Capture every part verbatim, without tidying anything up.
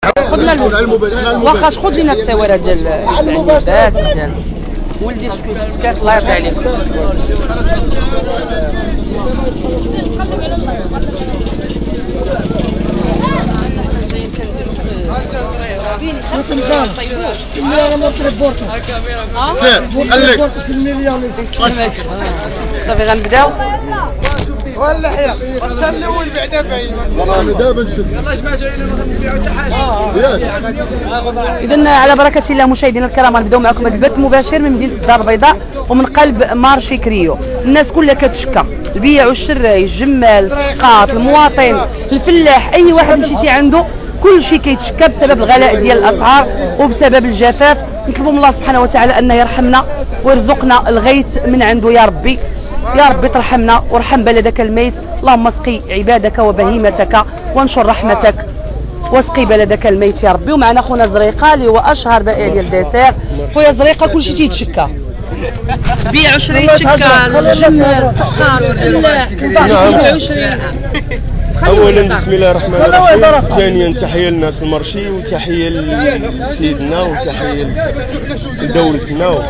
خذ لنا واخا خذ لنا التصاورات ديال العنبات ديال ولدي شويه السكات الله يرضي عليك. صافي غنبداو ولا حيا حتى الاول بعدا بعيد والله دابا نشد يلاه جماعه علينا ما غنبيعوا حتى حاجه. اذا على بركه الله مشاهدينا الكرام غنبداو معكم هذا البث المباشر من مدينه الدار البيضاء ومن قلب مارشي كريو. الناس كلها كتشكى، البيع والشراي، الجمال، السقاط، المواطن، الفلاح، اي واحد مشيتي عنده كل شيء كيتشكى بسبب الغلاء ديال الاسعار وبسبب الجفاف. نطلبوا من الله سبحانه وتعالى انه يرحمنا ويرزقنا الغيث من عنده يا ربي. يا ربي ترحمنا وارحم بلدك الميت. اللهم اسقي عبادك وبهيمتك وانشر رحمتك واسقي بلدك الميت يا ربي. ومعنا خونا زريقه اللي هو اشهر بائع ديال الدسير. خويا زريقه كلشي تيتشكى، بيع وشري تشكى، الجمال، السقار، الفلاح، بيع وشري. اولا بسم الله الرحمن الرحيم، ثانيا تحيه للناس المرشي وتحيه لسيدنا وتحيه لدولتنا.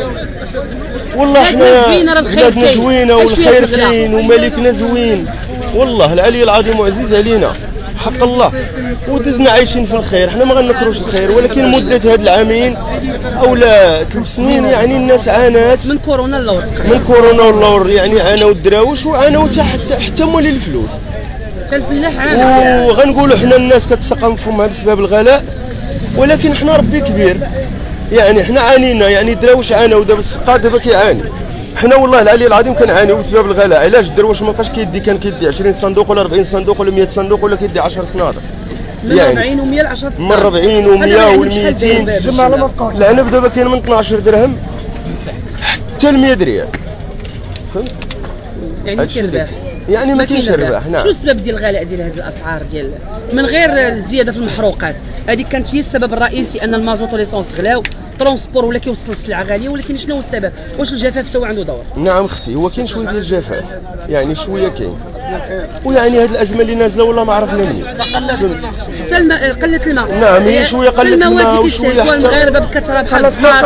والله حنا بلادنا زوينه والخير كاين وملكنا زوين، والله العلي العظيم وعزيز علينا حق الله، ودزنا عايشين في الخير. حنا ما غنكروش الخير، ولكن مده هاد العامين او لا ثلاث سنين يعني الناس عانات من كورونا اللور تقريبا، من كورونا واللور يعني عانوا الدراوش وعانوا حتى حتى مولي الفلوس، حتى الفلاح عانى. وغنقولوا حنا الناس كتسقم فمها بسبب الغلاء، ولكن حنا ربي كبير يعني حنا عانينا، يعني الدراوش عانوا ودابا السقا دابا كيعاني. حنا والله العلي العظيم كنعانيو بسبب الغلاء. علاش الدرويش ما بقاش كيدي، كان كيدي عشرين صندوق ولا أربعين صندوق ولا مية صندوق ولا كيدي عشرة صنادق من يعني أربعين و100 ل عشرة من أربعين و مية و ميتين. العنب دابا كاين من اثناش درهم حتى ل مية ريال، فهمت؟ يعني كاين ربح، يعني ما كاينش ربح. نعم. شو السبب ديال الغلاء ديال هذه الاسعار ديال من غير الزياده في المحروقات؟ هذه كانت هي السبب الرئيسي ان المازوت وليسونس غلاو، ترونسبور ولا كيوصل السلعه غاليه. ولكن شنو هو السبب؟ واش الجفاف سوا عنده دور؟ نعم اختي، هو كاين شويه ديال الجفاف، يعني شويه كاين، ويعني هذه الازمه اللي نازله والله ما عرفنا منين. حتى الماء، قله الماء. نعم هي شويه قله الماء، المواد اللي كيستهلكوها المغاربه بكثره بحال البحار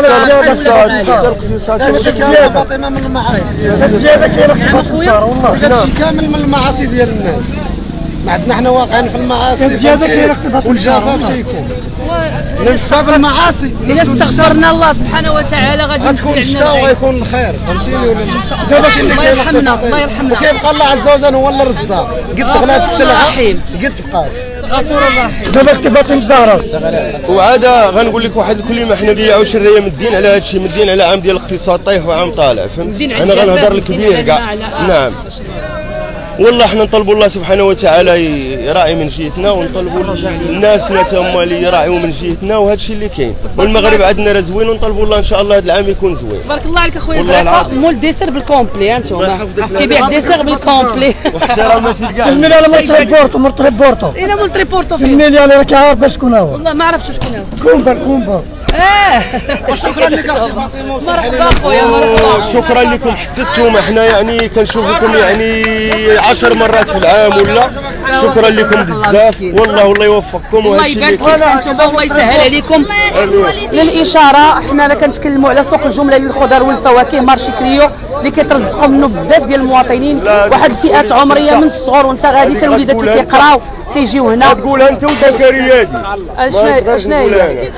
فاطمه من المعاصي ديالها والله هادشي كامل من المعاصي ديال الناس. ما عندنا حنا واقعين في المعاصي والجفاف شيكون بسبب المعاصي. الا استغفرنا الله سبحانه وتعالى غادي غتكون الشتاء وغيكون الخير، فهمتيني ولا لا؟ دابا الله يرحمنا الله يرحمنا. وكيبقى الله عز وجل هو اللي الرزاق، قد غلات السلعه قد بقات. غفور رحيم. دابا اكتبات مزاره. وعاده غنقول لك واحد الكلمه، حنا بيع وشرايه مدين على هذا الشيء، مدين على عام ديال الاقتصاد طايح وعام طالع، فهمت؟ انا غنهضر الكبير كاع. نعم والله حنا نطلبوا الله سبحانه وتعالى يراعي من جهتنا، ونطلبوا الناس تا هما اللي يراعيوا من جهتنا، وهذا الشيء اللي كاين. والمغرب عندنا راه زوين، ونطلبوا الله ان شاء الله هذا العام يكون زوين. تبارك الله عليك اخويا زريقه، مول ديسير بالكومبلي. انتوما كيبيع ديسير بالكومبلي واحتراماتي كاع. في الميليا مول تريبورتو مول تريبورتو الى مول تريبورتو في الميليا اللي راك عارف شكون هو. والله ما عرفتش شكون هو. كومبا كومبا. اه وشكرا لك اختي فاطمه. مرحبا خويا مرحبا. شكرا لكم حتى نتوما، حنا يعني كنشوفكم يعني عشر مرات في العام ولا. شكرا لكم بزاف والله، والله يوفقكم. الله يبارك فيكم انتوما والله يسهل عليكم. للاشاره حنا راه كنتكلموا على سوق الجمله للخضر والفواكه مارشي كريو اللي كيترزقوا منه بزاف ديال المواطنين، واحد الفئات عمريه من الصغر وانت غادي حتى الوليدات اللي كيقراو تيجيو هنا. تقولها انت وزكريا دي اشنا اشنا هي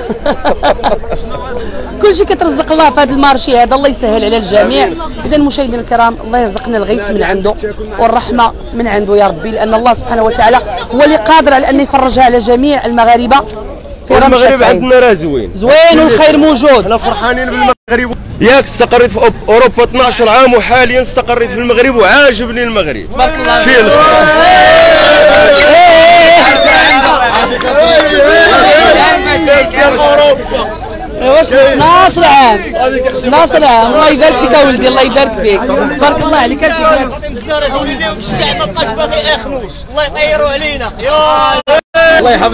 كلشي كترزق الله في هذا المارشي هذا، الله يسهل على الجميع. اذا مشاهدينا الكرام الله يرزقنا الغيث من عنده والرحمه من عنده يا ربي، لان الله سبحانه وتعالى هو اللي قادر على ان يفرجها على جميع المغاربه. في المغرب عندنا راه زوين زوين والخير موجود. حنا فرحانين بالمغرب. ياك استقريت في اوروبا اثناش عام وحاليا استقريت في المغرب وعاجبني المغرب. تبارك الله فيه الخير. واش اثناش عام اثناش عام الله يبارك فيك يا ولدي، الله يبارك فيك تبارك الله عليك. الشعب ما بقاش باغي ياخلوش، الله يطيروا علينا. الله يحفظ